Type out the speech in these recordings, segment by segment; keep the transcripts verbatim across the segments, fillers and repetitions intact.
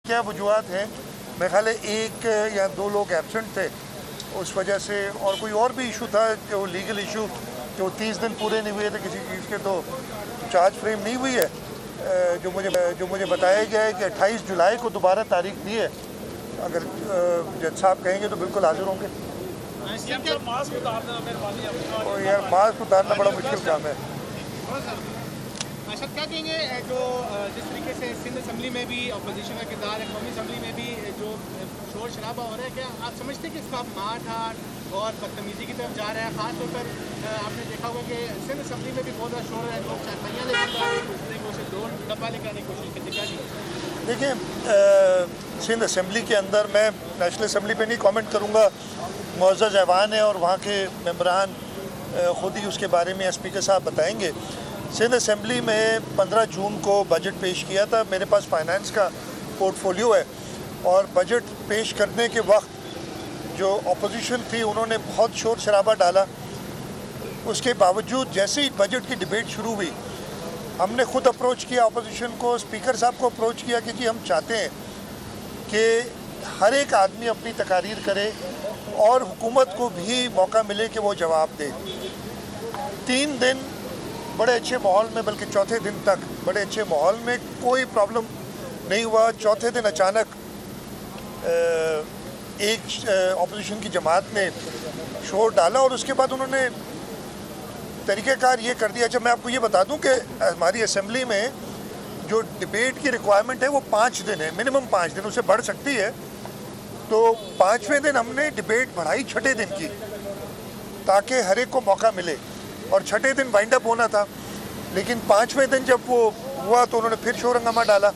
क्या वजूहत हैं? मेरे ख्याल है एक या दो लोग एब्सेंट थे उस वजह से, और कोई और भी इशू था जो लीगल इशू जो तीस दिन पूरे नहीं हुए थे किसी चीज़ के, तो चार्ज फ्रेम नहीं हुई है। जो मुझे जो मुझे बताया गया है कि अट्ठाईस जुलाई को दोबारा तारीख दी है। अगर जज साहब कहेंगे तो बिल्कुल हाजिर होंगे। और यार मास्क उतारना बड़ा मुश्किल काम है। अच्छा, क्या कहेंगे जो जिस तरीके से सिंध असम्बली में भी अपोजिशन का किरदार है, कौमी असम्बली में भी जो शोर शराबा हो रहा है, क्या आप समझते हैं कि इसका मार ठाट और बदतमीजी की तरफ जा रहा है? खासतौर पर आपने देखा होगा कि सिंध असम्बली में भी बहुत ज़्यादा शोर है, लोग चारपाइयाँ लेकर दूसरे को से ड्रोन डब्बा लेकर आने की कोशिश करते हैं। देखिए, सिंध असम्बली के अंदर मैं नेशनल असम्बली पे नहीं कमेंट करूँगा, मुअज़्ज़ज़ ऐवान है और वहाँ के मेंबरान ख़ुद ही उसके बारे में स्पीकर साहब बताएंगे। सिंध असम्बली में पंद्रह जून को बजट पेश किया था। मेरे पास फाइनेंस का पोर्टफोलियो है और बजट पेश करने के वक्त जो अपोजिशन थी उन्होंने बहुत शोर शराबा डाला। उसके बावजूद जैसे ही बजट की डिबेट शुरू हुई, हमने खुद अप्रोच किया अपोजिशन को, स्पीकर साहब को अप्रोच किया कि जी हम चाहते हैं कि हर एक आदमी अपनी तकारीर करे और हुकूमत को भी मौका मिले कि वो जवाब दे। तीन दिन बड़े अच्छे माहौल में, बल्कि चौथे दिन तक बड़े अच्छे माहौल में, कोई प्रॉब्लम नहीं हुआ। चौथे दिन अचानक एक अपोजिशन की जमात ने शोर डाला और उसके बाद उन्होंने तरीक़ेकार ये कर दिया। अच्छा, मैं आपको ये बता दूं कि हमारी असम्बली में जो डिबेट की रिक्वायरमेंट है वो पाँच दिन है, मिनिमम पाँच दिन, उससे बढ़ सकती है। तो पाँचवें दिन हमने डिबेट बढ़ाई छठे दिन की, ताकि हर एक को मौका मिले, और छठे दिन वाइंड अप होना था। लेकिन पाँचवें दिन जब वो हुआ तो उन्होंने फिर शोर हंगामा डाला,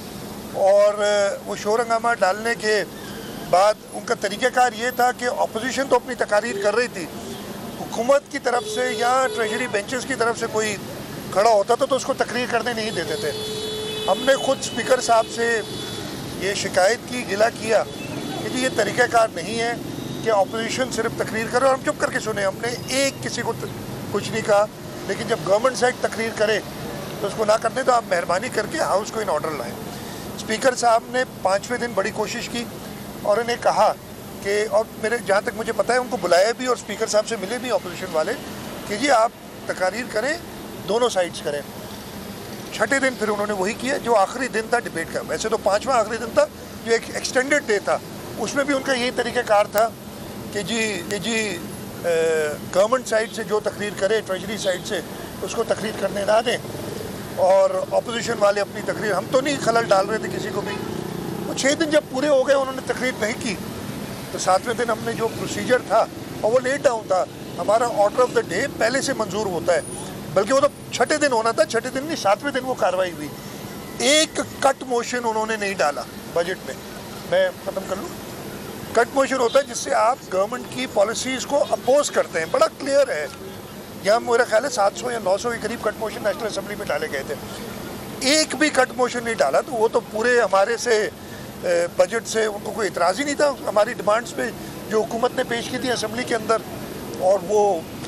और वो शोर हंगामा डालने के बाद उनका तरीक़ाकार ये था कि अपोजिशन तो अपनी तकारीर कर रही थी, हुकूमत की तरफ से या ट्रेजरी बेंचेस की तरफ से कोई खड़ा होता था तो उसको तकरीर करने नहीं देते थे। हमने खुद स्पीकर साहब से ये शिकायत की, गिला किया कि जी ये तरीक़ाकार नहीं है कि अपोजिशन सिर्फ तकरीर करे और हम चुप करके सुने। हमने एक किसी को कुछ नहीं कहा, लेकिन जब गवर्नमेंट साइड तकरीर करे तो उसको ना करने तो आप मेहरबानी करके हाउस को इन ऑर्डर लाएं। स्पीकर साहब ने पाँचवें दिन बड़ी कोशिश की और उन्हें कहा कि, और मेरे जहाँ तक मुझे पता है उनको बुलाया भी और स्पीकर साहब से मिले भी अपोजिशन वाले, कि जी आप तकारीर करें, दोनों साइड्स करें। छठे दिन फिर उन्होंने वही किया जो आखिरी दिन था डिबेट का। वैसे तो पाँचवा आखिरी दिन था, जो एक एक्सटेंडेड डे था, उसमें भी उनका यही तरीक़ाकार था कि जी कि जी गवर्नमेंट साइड से जो तकरीर करे, ट्रेजरी साइड से उसको तकरीर करने ना दें, और अपोजिशन वाले अपनी तकरीर, हम तो नहीं खलल डाल रहे थे किसी को भी। वो छः दिन जब पूरे हो गए उन्होंने तकरीर नहीं की, तो सातवें दिन हमने जो प्रोसीजर था, और वो लेट डाउन था, हमारा ऑर्डर ऑफ द डे पहले से मंजूर होता है, बल्कि वो तो छठे दिन होना था, छठे दिन नहीं सातवें दिन वो कार्रवाई हुई। एक कट मोशन उन्होंने नहीं डाला बजट में। मैं ख़त्म कर लूँ। कट मोशन होता है जिससे आप गवर्नमेंट की पॉलिसीज़ को अपोज करते हैं, बड़ा क्लियर है। यहाँ मेरा ख्याल है सात सौ या नौ सौ के करीब कट मोशन नेशनल असम्बली में डाले गए थे। एक भी कट मोशन नहीं डाला, तो वो तो पूरे हमारे से बजट से उनको कोई इतराज़ ही नहीं था हमारी डिमांड्स पे जो हुकूमत ने पेश की थी असम्बली के अंदर। और वो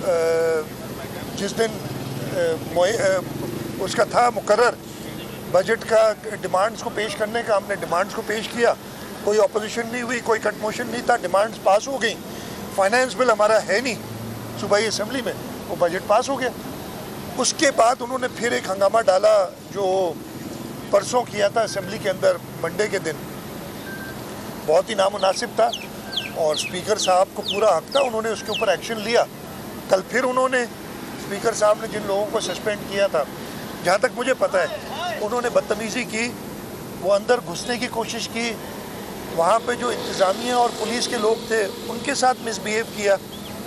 जिस दिन उसका था मुकर्रर बजट का डिमांड्स को पेश करने का, हमने डिमांड्स को पेश किया, कोई अपोजिशन नहीं हुई, कोई कट मोशन नहीं था, डिमांड्स पास हो गई। फाइनेंस बिल हमारा है नहीं सूबाई असम्बली में, वो बजट पास हो गया। उसके बाद उन्होंने फिर एक हंगामा डाला जो परसों किया था असम्बली के अंदर, मंडे के दिन, बहुत ही नामुनासिब था और स्पीकर साहब को पूरा हक था, उन्होंने उसके ऊपर एक्शन लिया। कल फिर उन्होंने, स्पीकर साहब ने जिन लोगों को सस्पेंड किया था, जहाँ तक मुझे पता है उन्होंने बदतमीज़ी की, वो अंदर घुसने की कोशिश की, वहाँ पे जो इंतज़ामिया और पुलिस के लोग थे उनके साथ मिसबिहेव किया।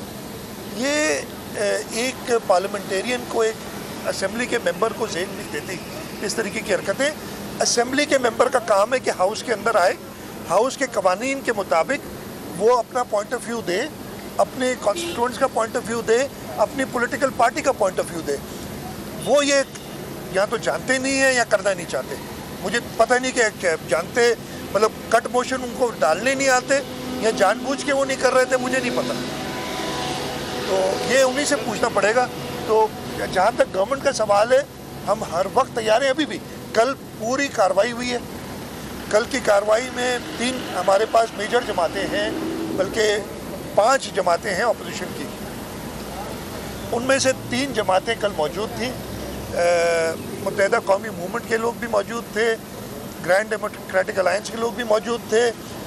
ये एक पार्लियामेंटेरियन को, एक असेंबली के मेंबर को जेल नहीं देती इस तरीके की हरकतें। असेंबली के मेंबर का काम है कि हाउस के अंदर आए, हाउस के कवानीन के मुताबिक वो अपना पॉइंट ऑफ व्यू दे, अपने कॉन्स्टिट्यूएंट्स का पॉइंट ऑफ व्यू दे, अपनी पॉलिटिकल पार्टी का पॉइंट ऑफ व्यू दे। वो ये या तो जानते नहीं है या करना नहीं चाहते। मुझे पता नहीं कि जानते, मतलब कट मोशन उनको डालने नहीं आते या जानबूझ के वो नहीं कर रहे थे, मुझे नहीं पता। तो ये उन्हीं से पूछना पड़ेगा। तो जहाँ तक गवर्नमेंट का सवाल है, हम हर वक्त तैयार हैं। अभी भी कल पूरी कार्रवाई हुई है, कल की कार्रवाई में तीन हमारे पास मेजर जमातें हैं, बल्कि पांच जमातें हैं अपोजिशन की। उनमें से तीन जमातें कल मौजूद थी। मुत्तहिदा कौमी मूवमेंट के लोग भी मौजूद थे, ग्रैंड डेमोक्रेटिक अलायंस के लोग भी मौजूद थे,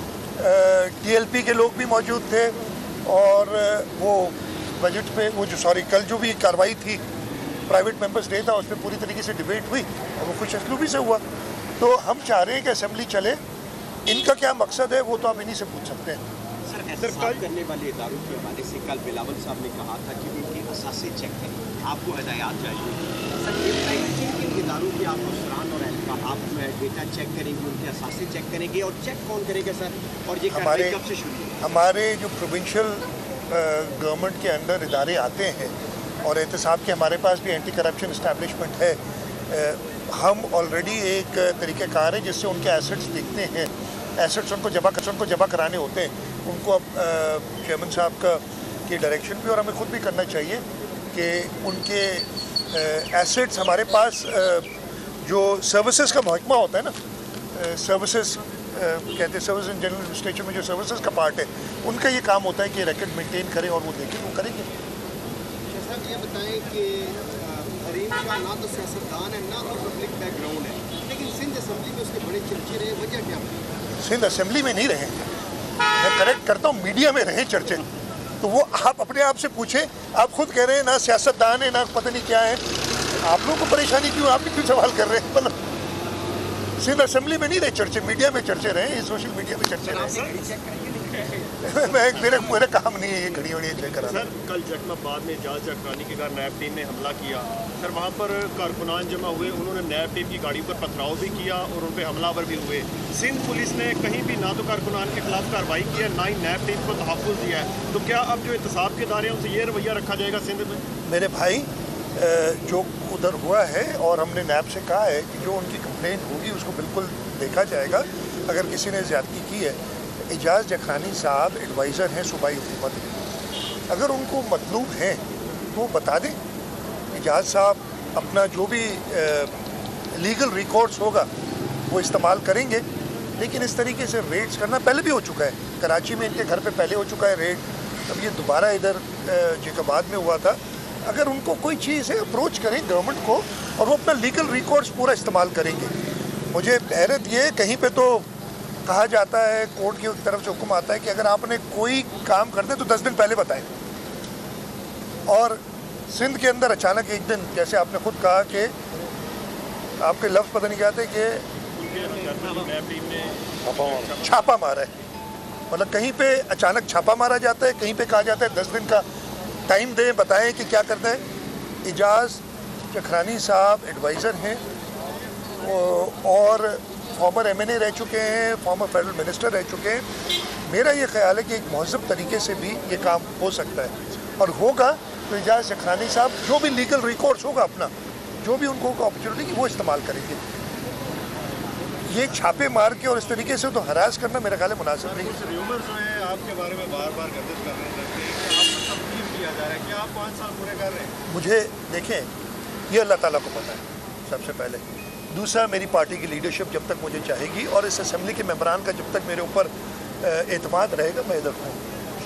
टीएलपी के लोग भी मौजूद थे, और वो बजट पे वो जो सॉरी कल जो भी कार्रवाई थी प्राइवेट मेंबर्स डे था, उसमें पूरी तरीके से डिबेट हुई और वो खुश असलूबी से हुआ। तो हम चाह रहे हैं कि असेंबली चले। इनका क्या मकसद है वो तो आप इन्हीं से पूछ सकते हैं। सर, एहतसाब करने वाले इदारों के हवाले से कल बिलावल साहब ने कहा था कि उनकी असासे चेक करें, आपको हदायत चाहिए। सर, ये बताइए किन किन इदारों के आपको सराहना और एहतका आप डेटा चेक करेंगे, उनके असासे चेक करेंगे, और चेक कौन करेगा सर, और ये हमारे कब से शुरू होगा? हमारे जो प्रोविंशियल गवर्नमेंट के अंदर इदारे आते हैं, और एहतसाब के हमारे पास भी एंटी करप्शन इस्टेब्लिशमेंट है। हम ऑलरेडी एक तरीक़ेकार है जिससे उनके एसेट्स देखते हैं, एसेट्स उनको जमा उनको जमा कराने होते हैं। उनको अब चेयरमैन साहब का की डायरेक्शन भी, और हमें खुद भी करना चाहिए कि उनके एसेट्स हमारे पास जो सर्विसेज का महकमा होता है ना, सर्विसेज कहते हैं सर्विस एंड जनरल एडमिनिस्ट्रेशन में जो सर्विसेज का पार्ट है, उनका ये काम होता है कि रिकॉर्ड मेंटेन करें और वो देखें, वो करेंगे। साहब ये बताएं कि हरीम शाह ना तो सियासतदान है, ना तो पब्लिक बैकग्राउंड है, लेकिन सिंध असेंबली में उसके बड़े चर्चे रहे, वजह क्या है? सिंध असेंबली में नहीं रहे, मैं करेक्ट करता हूँ, मीडिया में रहे चर्चे। तो वो आप अपने आप से पूछें, आप खुद कह रहे हैं ना सियासतदान है ना पता नहीं क्या है, आप लोगों को परेशानी क्यों, आप भी क्यों सवाल कर रहे हैं? मतलब सिंध असेंबली में नहीं रहे चर्चे, मीडिया में चर्चे रहे, सोशल मीडिया में चर्चे रहे। मैं मेरे मेरे काम नहीं है ये घड़ी वड़ी चेक करा। सर, कल जैकलाबाद में एजाज जखरानी के घर नैब टीम ने हमला किया। सर, वहाँ पर कारकुनान जमा हुए, उन्होंने नैब टीम की गाड़ी पर पथराव भी किया और उन पर हमलावर भी हुए। सिंध पुलिस ने कहीं भी ना तो कारकुनान के खिलाफ कार्रवाई की है, ना ही नैब टीम को तहफ़्फ़ुज़ दिया है। तो क्या अब जो एहतसाब के इदारे हैं उनसे ये रवैया रखा जाएगा सिंध में? मेरे भाई, जो उधर हुआ है, और हमने नैब से कहा है कि जो उनकी कंप्लेंट होगी उसको बिल्कुल देखा जाएगा। अगर किसी ने ज़्यादती की है, एजाज जखरानी साहब एडवाइज़र हैं सूबाई हुकूमत के, अगर उनको मतलूब हैं तो बता दें। एजाज साहब अपना जो भी लीगल रिकॉर्ड्स होगा वो इस्तेमाल करेंगे, लेकिन इस तरीके से रेड्स करना पहले भी हो चुका है। कराची में इनके घर पे पहले हो चुका है रेड, अब ये दोबारा इधर जैकबाद में हुआ था। अगर उनको कोई चीज़ है अप्रोच करें गवर्नमेंट को, और वो अपना लीगल रिकॉर्ड्स पूरा इस्तेमाल करेंगे। मुझे हैरत ये, कहीं पे तो कहा जाता है, कोर्ट की तरफ से हुक्म आता है कि अगर आपने कोई काम करते तो दस दिन पहले बताएं, और सिंध के अंदर अचानक एक दिन, जैसे आपने खुद कहा कि आपके लफ्ज़ पता नहीं क्या थे कि छापा मारा है, मतलब कहीं पे अचानक छापा मारा जाता है, कहीं पे कहा जाता है दस दिन का टाइम दें, बताएं कि क्या करना है। एजाज जखरानी साहब एडवाइज़र हैं और फॉर्मर एम एन ए रह चुके हैं, फॉर्मर फेडरल मिनिस्टर रह चुके हैं। मेरा ये ख्याल है कि एक महज़ब तरीके से भी ये काम हो सकता है, और होगा तो एजाज जखरानी साहब जो भी लीगल रिकॉर्ड्स होगा अपना, जो भी उनको अपॉर्चुनिटी की वो इस्तेमाल करेंगे। ये छापे मार के और इस तरीके से तो हरास करना मेरा ख्याल है मुनासिब नहीं है। र्यूमर्स जो हैं आपके बारे में बार बार गर्दिश कर रहे हैं कि आपको तब्दील किया जा रहा है, क्या आप पाँच साल पूरे कर रहे हैं? मुझे देखें, ये अल्लाह ताला को पता है सबसे पहले। दूसरा, मेरी पार्टी की लीडरशिप जब तक मुझे चाहेगी और इस असेंबली के मेंबरान का जब तक मेरे ऊपर एतमाद रहेगा, मैं इधर हूँ।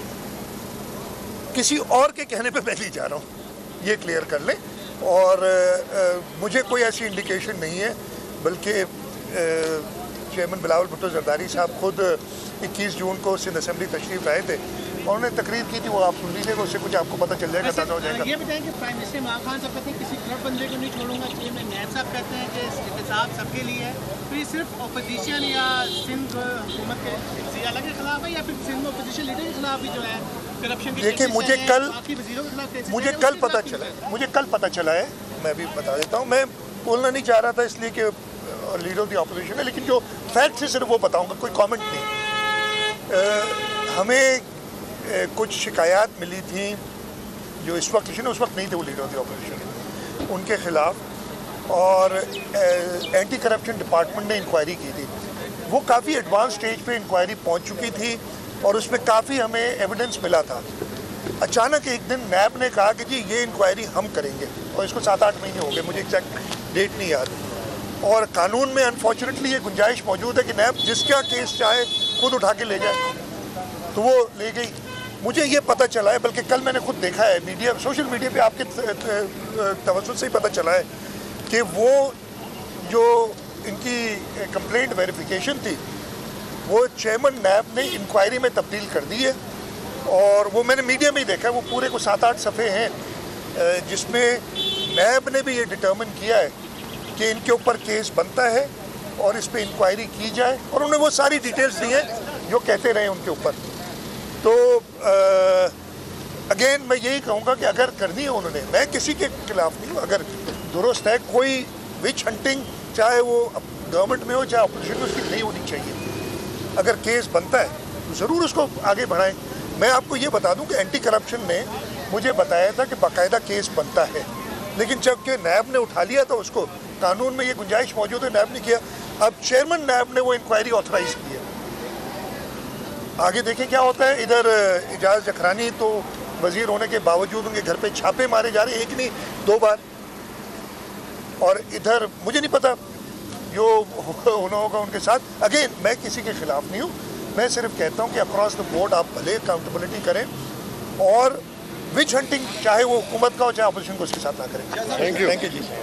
किसी और के कहने पे मैं नहीं जा रहा हूँ, ये क्लियर कर लें। और आ, मुझे कोई ऐसी इंडिकेशन नहीं है, बल्कि चेयरमैन बिलावल भुट्टो जरदारी साहब खुद इक्कीस जून को सिंध असेंबली तशरीफ लाए थे, और उन्होंने तकरीर की थी, वो आप सुन लीजिएगा, उससे कुछ आपको पता चल जाएगा, ताज़ा हो जाएगा। ये बताएं कि प्राइम मिनिस्टर इमरान खान साहब कहते हैं किसी करप्ट बंदे को नहीं छोड़ूंगा, चेयरमैन नैब साहब कहते हैं कि एहतसाब सबके लिए है, तो ये सिर्फ अपोजिशन या सिंध हुकूमत के ज़िया के खिलाफ है, या फिर सिंध में अपोजिशन लीडर के खिलाफ भी जो है करप्शन? देखिए, मुझे कल मुझे कल पता चला मुझे कल पता चला है, मैं भी बता देता हूँ। मैं बोलना नहीं चाह रहा था इसलिए कि लीडर ऑफ द अपोजिशन है, लेकिन जो फैक्ट है सिर्फ वो बताऊँगा, कोई कॉमेंट नहीं। आ, हमें ए, कुछ शिकायत मिली थी जो इस वक्त उस वक्त नहीं थे वो लीडर ऑफ द अपोजिशन, उनके ख़िलाफ़, और ए, एंटी करप्शन डिपार्टमेंट ने इंक्वायरी की थी। वो काफ़ी एडवांस स्टेज पे इंक्वायरी पहुंच चुकी थी और उसमें काफ़ी हमें एविडेंस मिला था। अचानक एक दिन नैब ने कहा कि जी ये इंक्वायरी हम करेंगे, और इसको सात आठ महीने हो गए, मुझे एग्जैक्ट डेट नहीं याद, और कानून में अनफॉर्चुनेटली ये गुंजाइश मौजूद है कि नैब जिसका केस चाहे खुद उठा के ले जाए, तो वो ले गई। मुझे ये पता चला है, बल्कि कल मैंने खुद देखा है मीडिया, सोशल मीडिया पे आपके तवज्जुह से ही पता चला है कि वो जो इनकी कंप्लेंट वेरिफिकेशन थी वो चेयरमैन नैब ने इंक्वायरी में तब्दील कर दी है। और वो मैंने मीडिया में ही देखा है, वो पूरे को सात आठ सफ़े हैं जिसमें नैब ने भी ये डिटर्मिन किया है कि इनके ऊपर केस बनता है और इस पर इंक्वायरी की जाए, और उन्होंने वो सारी डिटेल्स दी हैं जो कहते रहे उनके ऊपर। तो अगेन मैं यही कहूँगा कि अगर करनी है उन्होंने, मैं किसी के खिलाफ नहीं हूँ, अगर दुरुस्त है कोई विच हंटिंग, चाहे वो गवर्नमेंट में हो चाहे अपोजिशन में, उसकी नहीं होनी चाहिए। अगर केस बनता है तो ज़रूर उसको आगे बढ़ाएं। मैं आपको ये बता दूं कि एंटी करप्शन ने मुझे बताया था कि बाकायदा केस बनता है, लेकिन जबकि नैब ने उठा लिया था उसको, कानून में ये गुंजाइश मौजूद है, नैब ने किया। अब चेयरमैन नैब ने वो इंक्वायरी ऑथराइज की है, आगे देखें क्या होता है। इधर इजाज़ जखरानी तो वजीर होने के बावजूद उनके घर पे छापे मारे जा रहे हैं, एक नहीं दो बार। और इधर मुझे नहीं पता जो होना होगा उनके साथ। अगेन मैं किसी के खिलाफ नहीं हूँ, मैं सिर्फ कहता हूँ कि अक्रॉस द बोर्ड आप भले अकाउंटेबिलिटी करें, और विच हंटिंग चाहे वो हुकूमत का हो चाहे अपोजिशन को उसके साथ ना करें। Thank you thank you ji.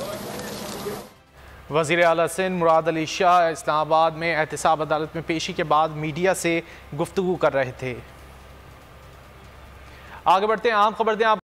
वज़ीर आला सिंध मुराद अली शाह इस्लामाबाद में एहतिसाब अदालत में पेशी के बाद मीडिया से गुफ्तगू कर रहे थे। आगे बढ़ते हैं, आम खबर दें आप।